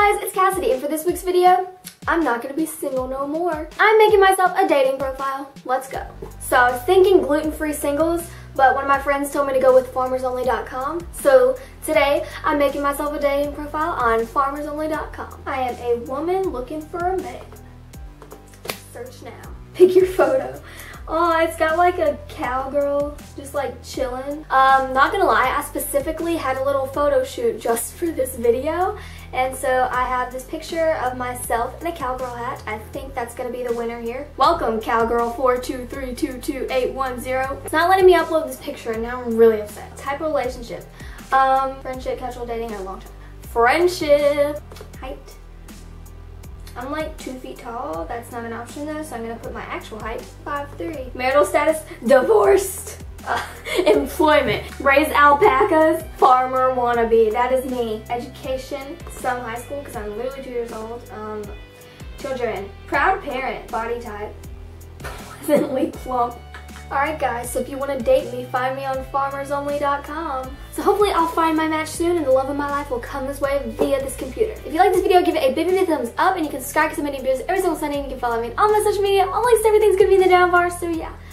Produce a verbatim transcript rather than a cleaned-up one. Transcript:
guys, it's Cassidy, and for this week's video, I'm not gonna be single no more. I'm making myself a dating profile. Let's go. So I was thinking gluten-free singles, but one of my friends told me to go with farmers only dot com. So today, I'm making myself a dating profile on farmers only dot com. I am a woman looking for a man. Search now. Pick your photo. Oh, it's got like a cowgirl just like chilling. Um, not gonna lie, I specifically had a little photo shoot just for this video. And so I have this picture of myself in a cowgirl hat. I think that's gonna be the winner here. Welcome, cowgirl four two three two two eight one zero. It's not letting me upload this picture and now I'm really upset. Type of relationship. Um, friendship, casual dating, or long term. Friendship. Height. I'm like two feet tall. That's not an option though, so I'm gonna put my actual height, five three. Marital status, divorced. Uh, employment, raise alpacas, farmer wannabe. That is me. Education, some high school because I'm literally two years old. Um, children, proud parent, body type, pleasantly plump. Alright guys, so if you want to date me, find me on farmers only dot com. So hopefully I'll find my match soon and the love of my life will come this way via this computer. If you like this video, give it a big, big thumbs up and you can subscribe because I'm making videos every single Sunday and you can follow me on all my social media. All links to everything's going to be in the down bar, so yeah.